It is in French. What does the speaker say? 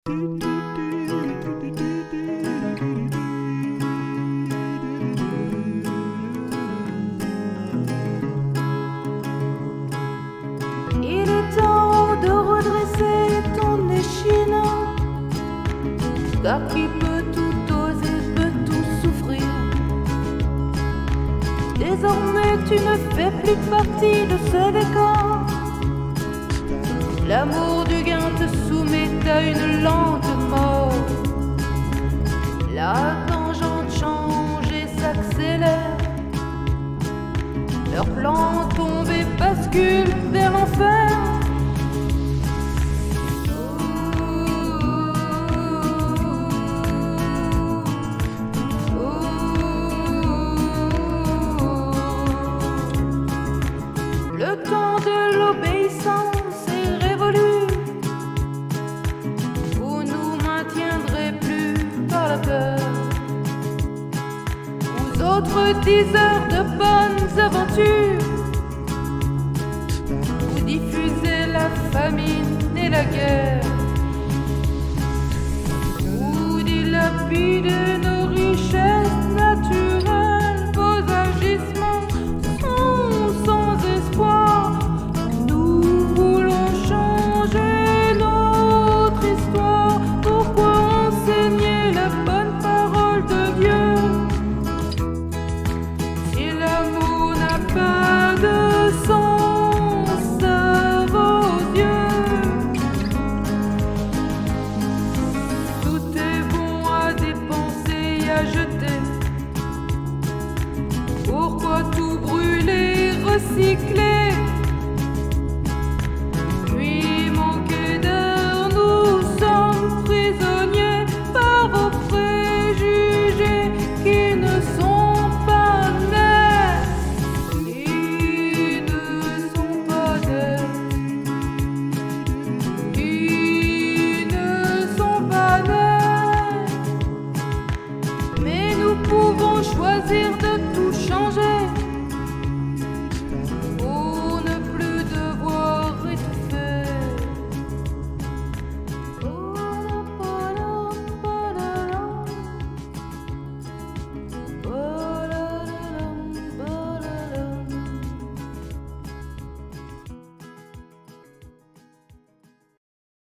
Il est temps de redresser ton échine, car qui peut tout oser peut tout souffrir. Désormais tu ne fais plus partie de ce décor. L'amour du gain te soumet à une lente mort. La tangente change et s'accélère. Leur plan tombe et bascule vers l'enfer. Le temps de l'obéissance est révolu. Vous nous maintiendrez plus par la peur. Vous autres 10 heures de bonnes aventures, vous diffusez la famine et la guerre.